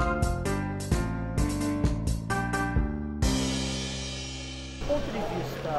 ponto de vista,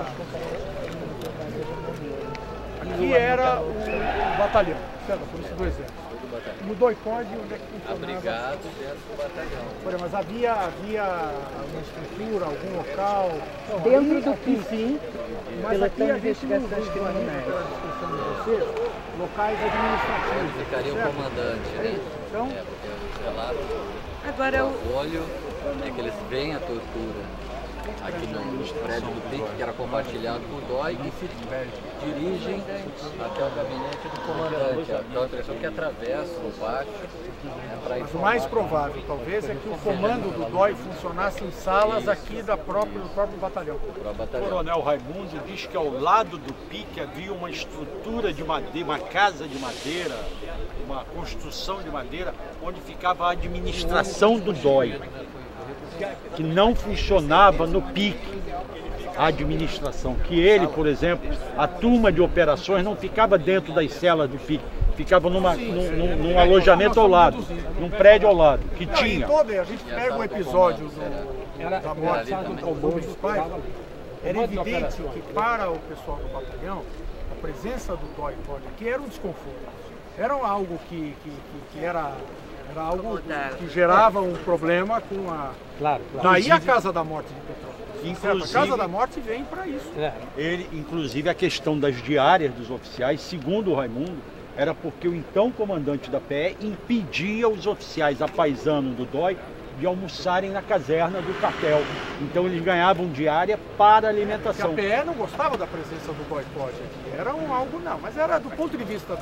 aqui era o batalhão, certo? A polícia do exército. No doicode, onde é que funcionava? Abrigado dentro do batalhão. Mas havia uma estrutura, algum local? Dentro aí, do aqui, PIC, sim, mas Pelotão aqui a de gente não Investigações viu ainda, Criminais. pela discussão de vocês, locais administrativos. Ficaria o certo? comandante, né? Então, Porque os relatos Agora, do olho é que eles veem a tortura aqui nos prédios do PIC, que era compartilhado por DOI, e se dirigem até o gabinete do comandante. Dá a impressão que atravessam o pátio para mas o mais provável, talvez, é que o comando do DOI funcionasse em salas aqui do próprio batalhão. batalhão. O Coronel Raimundo diz que ao lado do PIC havia uma estrutura de madeira, uma casa de madeira, uma construção de madeira, onde ficava a administração do DOI, que não funcionava no PIC, a administração. Que ele, por exemplo, a turma de operações não ficava dentro das celas do PIC, ficava num alojamento ao lado, num prédio ao lado, que tinha. A gente pega um episódio da morte dos pais, era evidente que para o pessoal do batalhão, a presença do DOI aqui era um desconforto. Era algo que era algo que gerava um problema com a... Claro. Daí a Casa da Morte de Petrópolis. Inclusive, a Casa da Morte vem para isso. Ele, inclusive, a questão das diárias dos oficiais, segundo o Raimundo, era porque o então comandante da PE impedia os oficiais apaisanos do DOI de almoçarem na caserna do quartel. Então eles ganhavam diária para alimentação. A PE não gostava da presença do DOI aqui. Era algo não, mas era do ponto de vista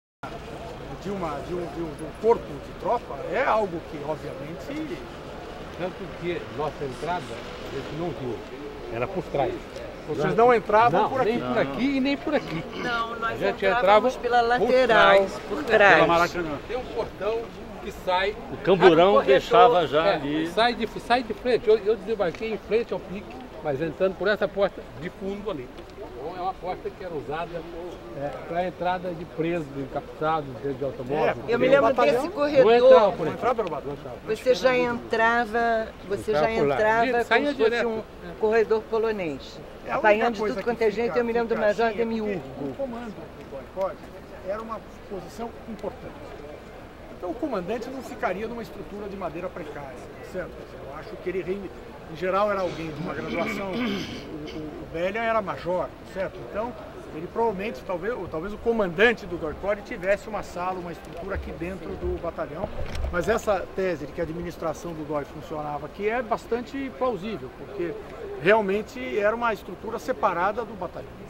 de um corpo de tropa, é algo que obviamente... Tanto que nossa entrada, a gente não viu, era por trás. Vocês não entravam por aqui? Nem por aqui e nem por aqui. Não, nós A gente entrávamos pela lateral, por trás. Pela Maracanã. Tem um portão que sai... O camburão deixava já ali. Sai de frente. Eu desembarquei em frente ao PIC, mas entrando por essa porta de fundo ali. Então é uma porta que era usada para a entrada de presos, de capturados, de automóvel. Eu me lembro desse Não corredor. entrava por aqui. Você já entrava como se fosse um corredor polonês. Apanhando de tudo quanto é jeito, eu me lembro do Major Demiurgo. O comando do DOI era uma posição importante. Então o comandante não ficaria numa estrutura de madeira precária, certo? Eu acho que ele, em geral, era alguém de uma graduação, o Bélia era major, certo? Então ele provavelmente, talvez o comandante do DOI tivesse uma sala, uma estrutura aqui dentro do batalhão, mas essa tese de que a administração do DOI funcionava aqui é bastante plausível, porque realmente era uma estrutura separada do batalhão.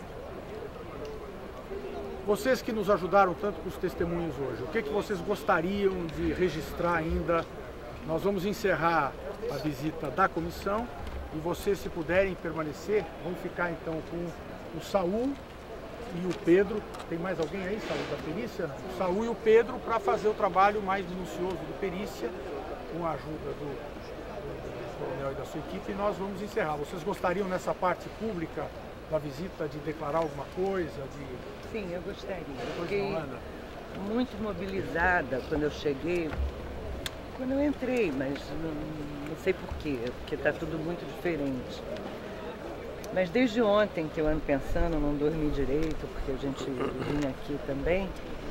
Vocês que nos ajudaram tanto com os testemunhos hoje, o que vocês gostariam de registrar ainda? Nós vamos encerrar a visita da comissão e vocês, se puderem permanecer, vão ficar então com o Saul e o Pedro. Tem mais alguém aí, Saul, da perícia? O Saul e o Pedro para fazer o trabalho mais minucioso de perícia, com a ajuda do coronel e da sua equipe, e nós vamos encerrar. Vocês gostariam nessa parte pública da visita de declarar alguma coisa? Sim, eu gostaria. Eu fiquei muito mobilizada quando eu cheguei, quando eu entrei, mas não sei porquê, porque está tudo muito diferente. Mas desde ontem que eu ando pensando, não dormi direito, porque a gente vinha aqui também.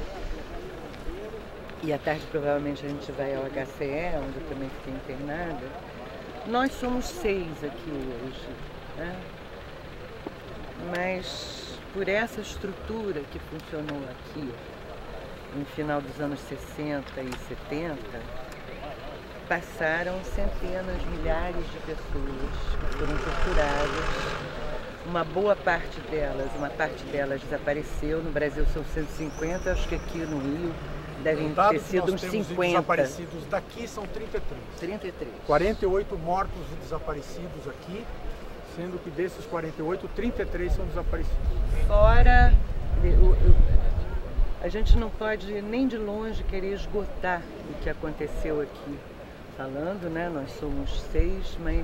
E à tarde provavelmente a gente vai ao HCE, onde eu também fiquei internada. Nós somos 6 aqui hoje, né? Mas por essa estrutura que funcionou aqui no final dos anos 60 e 70, passaram centenas, milhares de pessoas que foram torturadas. Uma boa parte delas desapareceu. No Brasil são 150, acho que aqui no Rio devem ter sido uns 50. Desaparecidos daqui são 33. 33. 48 mortos e desaparecidos aqui, sendo que desses 48, 33 são desaparecidos. Fora, a gente não pode nem de longe querer esgotar o que aconteceu aqui. Falando, né, nós somos 6, mas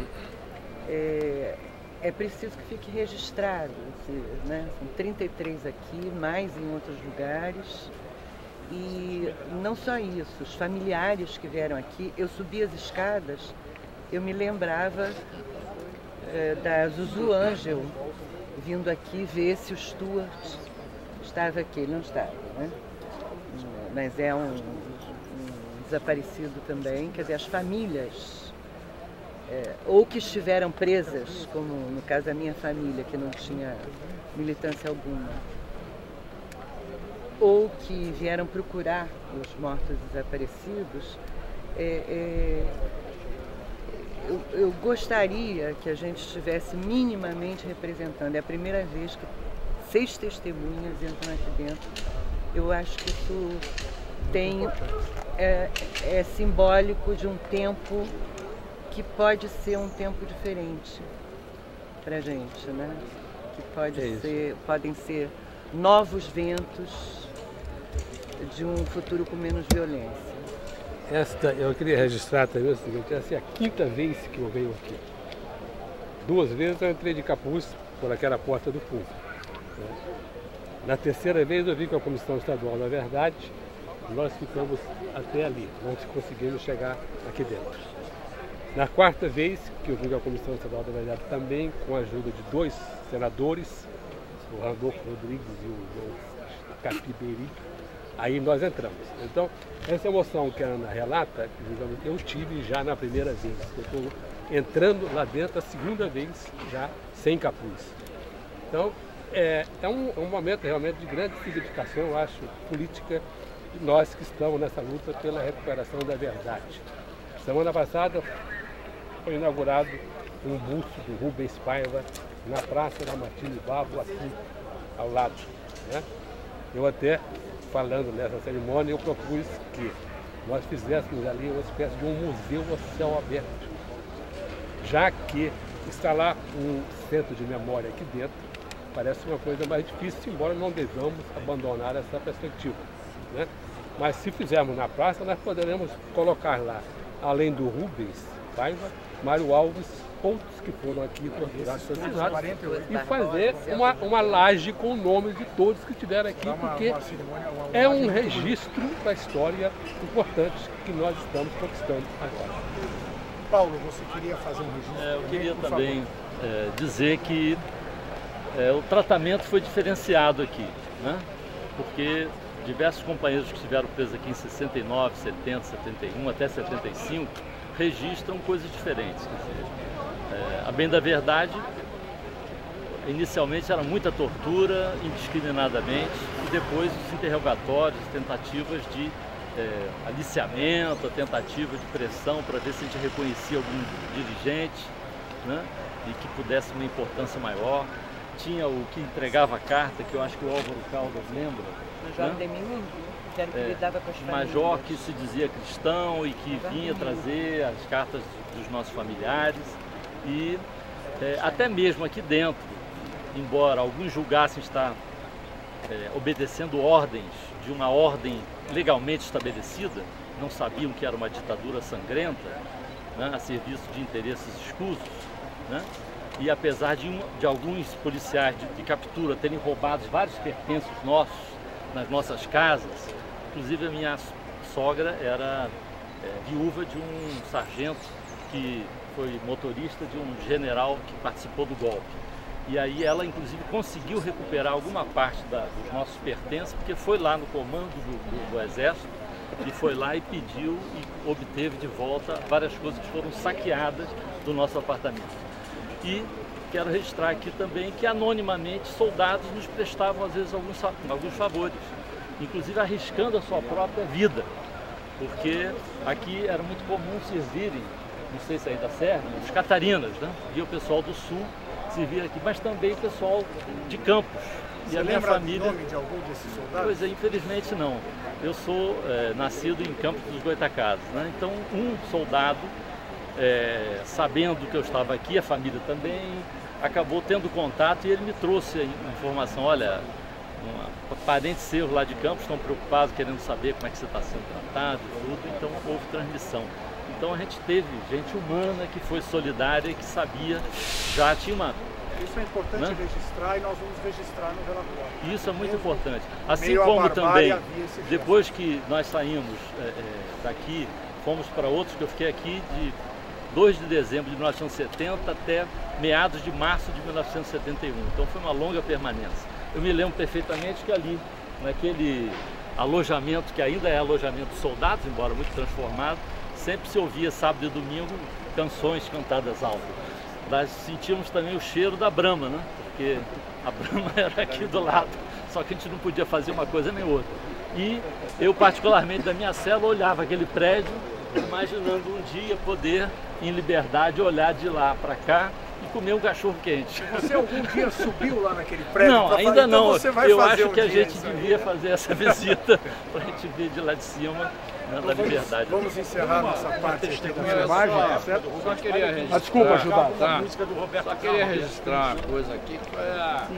é preciso que fique registrado, né? São 33 aqui, mais em outros lugares. E não só isso, os familiares que vieram aqui, eu subi as escadas, eu me lembrava da Zuzu Angel vindo aqui ver se o Stuart estava aqui. Ele não estava, né? Mas é um desaparecido também. Quer dizer, as famílias, ou que estiveram presas, como no caso da minha família, que não tinha militância alguma, ou que vieram procurar os mortos desaparecidos, eu gostaria que a gente estivesse minimamente representando. É a primeira vez que 6 testemunhas entram aqui dentro. Eu acho que isso é simbólico de um tempo que pode ser um tempo diferente para a gente, né? Que podem ser novos ventos de um futuro com menos violência. Eu queria registrar também o seguinte: essa é a 5ª vez que eu venho aqui. 2 vezes eu entrei de capuz por aquela porta do fundo. Na 3ª vez eu vim com a Comissão Estadual da Verdade, nós ficamos até ali, não conseguimos chegar aqui dentro. Na 4ª vez que eu vim com a Comissão Estadual da Verdade, também com a ajuda de 2 senadores, o Randolfo Rodrigues e o João Capiberi, aí nós entramos. Então, essa emoção que a Ana relata, digamos, eu tive já na primeira vez. Eu estou entrando lá dentro a 2ª vez, já sem capuz. Então, é um momento realmente de grande significação, eu acho, política, de nós que estamos nessa luta pela recuperação da verdade. Semana passada foi inaugurado um busto do Rubens Paiva na Praça da Martini Babo, aqui ao lado, né? Eu até, falando nessa cerimônia, eu propus que nós fizéssemos ali uma espécie de um museu a céu aberto, já que instalar um centro de memória aqui dentro parece uma coisa mais difícil, embora não devamos abandonar essa perspectiva, né? Mas se fizermos na praça, nós poderemos colocar lá, além do Rubens Paiva, Mário Alves, outros que foram aqui torturados, e fazer uma laje com o nome de todos que estiveram aqui, porque é um registro da história importante que nós estamos conquistando agora. Paulo, você queria fazer um registro? Eu queria também dizer que o tratamento foi diferenciado aqui, né? Porque diversos companheiros que estiveram presos aqui em 69, 70, 71, até 75, registram coisas diferentes. Quer dizer, a bem da verdade, inicialmente era muita tortura, indiscriminadamente, e depois os interrogatórios, tentativas de aliciamento, a tentativa de pressão para ver se a gente reconhecia algum dirigente, né, e que pudesse uma importância maior. Tinha o que entregava a carta, que eu acho que o Álvaro Caldas lembra. Major Demiurgo, que era que lidava com as famílias. Major que se dizia cristão e que vinha trazer as cartas dos nossos familiares. E até mesmo aqui dentro, embora alguns julgassem estar obedecendo ordens de uma ordem legalmente estabelecida, não sabiam que era uma ditadura sangrenta, né, a serviço de interesses escusos, né? E apesar de alguns policiais de captura terem roubado vários pertences nossos nas nossas casas, inclusive a minha sogra era viúva de um sargento que foi motorista de um general que participou do golpe. E aí ela, inclusive, conseguiu recuperar alguma parte dos nossos pertences, porque foi lá no comando do Exército, e foi lá e pediu e obteve de volta várias coisas que foram saqueadas do nosso apartamento. E quero registrar aqui também que anonimamente soldados nos prestavam às vezes alguns favores, inclusive arriscando a sua própria vida, porque aqui era muito comum servirem, não sei se ainda servem, os catarinas, né? E o pessoal do sul servir aqui, mas também o pessoal de Campos. Você e a minha família. O nome de algum desses soldados? Pois é, infelizmente não. Eu sou nascido em Campos dos Goitacazes, né? Então um soldado, sabendo que eu estava aqui, a família também, acabou tendo contato e ele me trouxe a informação: olha, parentes seus lá de Campos estão preocupados, querendo saber como é que você está sendo tratado e tudo, então houve transmissão. Então a gente teve gente humana que foi solidária, que sabia, já tinha Isso é importante, né, registrar, e nós vamos registrar no relatório. Isso é muito importante. Assim como também, depois que nós saímos daqui, fomos para outros, que eu fiquei aqui de 2 de dezembro de 1970 até meados de março de 1971. Então foi uma longa permanência. Eu me lembro perfeitamente que ali, naquele alojamento, que ainda é alojamento de soldados, embora muito transformado, sempre se ouvia sábado e domingo canções cantadas alto. Nós sentíamos também o cheiro da Brahma, né? Porque a Brahma era aqui do lado, só que a gente não podia fazer uma coisa nem outra. E eu, particularmente, da minha cela, olhava aquele prédio, imaginando um dia poder, em liberdade, olhar de lá para cá e comer um cachorro quente. Você algum dia subiu lá naquele prédio? Não, ainda não. Então eu acho que a gente devia fazer essa visita para a gente ver de lá de cima, né, da liberdade. Vamos encerrar nossa parte aqui da filmagem, tá certo? Só queria registrar. Desculpa, ajudar. Tá. Só queria registrar uma coisa aqui, que foi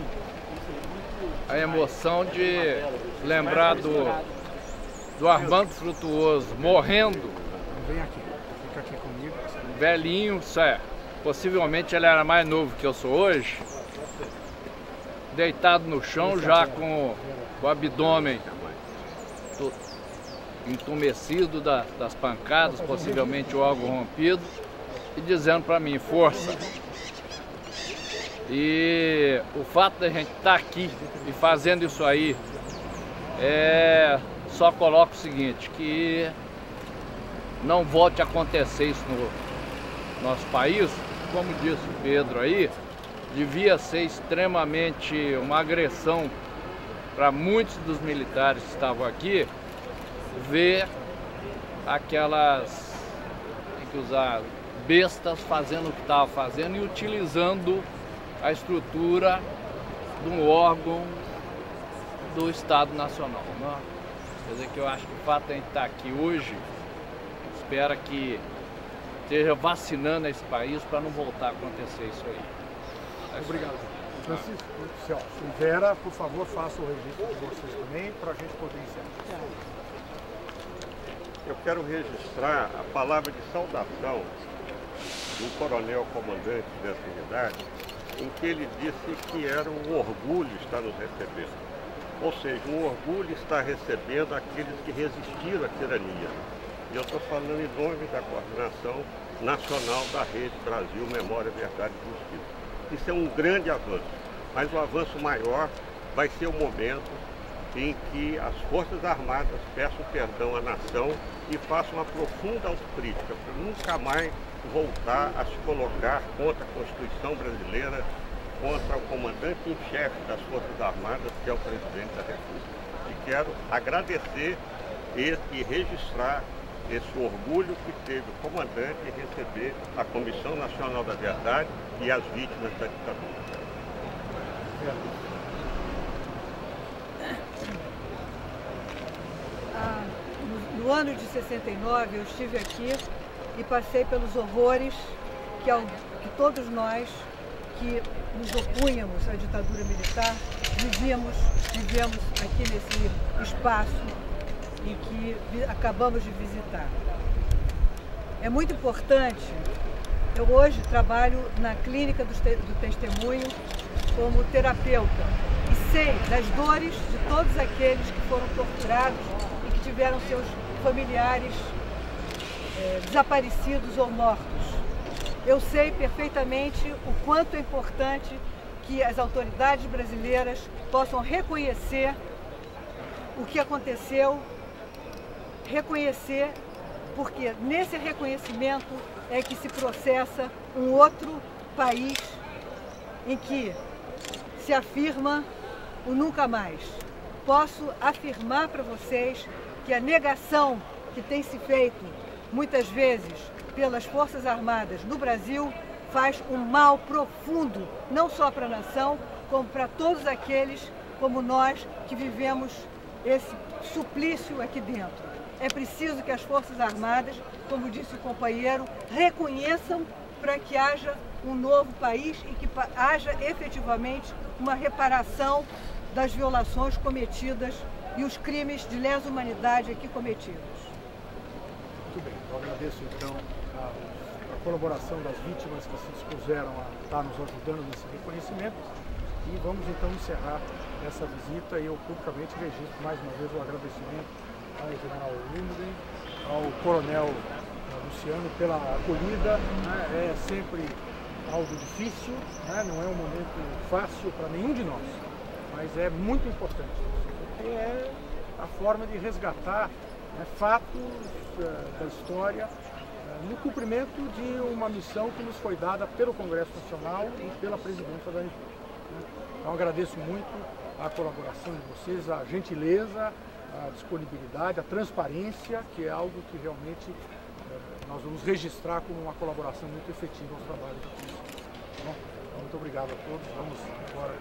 a emoção de lembrar do Armando Frutuoso morrendo. Vem aqui, fica aqui comigo. Velhinho, possivelmente ele era mais novo que eu sou hoje, deitado no chão já com o abdômen entumecido das pancadas, possivelmente o órgão rompido, e dizendo para mim, força. E o fato da gente estar aqui e fazendo isso aí, só coloca o seguinte, que não volte a acontecer isso no nosso país. Como disse o Pedro aí, devia ser extremamente uma agressão para muitos dos militares que estavam aqui, ver aquelas, tem que usar, bestas fazendo o que estava fazendo e utilizando a estrutura de um órgão do Estado Nacional, né? Quer dizer que eu acho que o fato de a gente estar aqui hoje, espera que esteja vacinando esse país para não voltar a acontecer isso aí. Obrigado. Francisco, Vera, por favor, faça o registro de vocês também, para a gente poder encerrar. Eu quero registrar a palavra de saudação do coronel comandante dessa unidade, em que ele disse que era um orgulho estar nos recebendo. Ou seja, um orgulho estar recebendo aqueles que resistiram à tirania. E eu estou falando em nome da coordenação nacional da Rede Brasil Memória, Verdade e Justiça. Isso é um grande avanço, mas o avanço maior vai ser o momento em que as Forças Armadas peçam perdão à nação e façam uma profunda autocrítica para nunca mais voltar a se colocar contra a Constituição brasileira, contra o comandante em chefe das Forças Armadas, que é o presidente da República. E quero agradecer e registrar esse orgulho que teve o comandante em receber a Comissão Nacional da Verdade e as vítimas da ditadura. No ano de 69 eu estive aqui e passei pelos horrores que todos nós que nos opunhamos à ditadura militar vivemos aqui nesse espaço e que acabamos de visitar. É muito importante, eu hoje trabalho na clínica do testemunho como terapeuta e sei das dores de todos aqueles que foram torturados e que tiveram seus familiares desaparecidos ou mortos. Eu sei perfeitamente o quanto é importante que as autoridades brasileiras possam reconhecer o que aconteceu, reconhecer, porque nesse reconhecimento é que se processa um outro país em que se afirma o nunca mais. Posso afirmar para vocês que a negação que tem se feito muitas vezes pelas Forças Armadas no Brasil faz um mal profundo, não só para a nação, como para todos aqueles como nós que vivemos esse suplício aqui dentro. É preciso que as Forças Armadas, como disse o companheiro, reconheçam para que haja um novo país e que haja efetivamente uma reparação das violações cometidas e os crimes de lesa humanidade aqui cometidos. Muito bem, eu agradeço então aos a colaboração das vítimas que se dispuseram a estar nos ajudando nesse reconhecimento. E vamos então encerrar essa visita e eu publicamente registro mais uma vez o agradecimento ao general Lundgren, ao coronel Luciano pela acolhida, né? É sempre algo difícil, né? Não é um momento fácil para nenhum de nós, mas é muito importante, porque é a forma de resgatar, né, fatos da história no cumprimento de uma missão que nos foi dada pelo Congresso Nacional e pela Presidência da República. Então agradeço muito a colaboração de vocês, a gentileza, a disponibilidade, a transparência, que é algo que realmente nós vamos registrar como uma colaboração muito efetiva aos trabalhos da comissão. Bom, muito obrigado a todos. Vamos agora.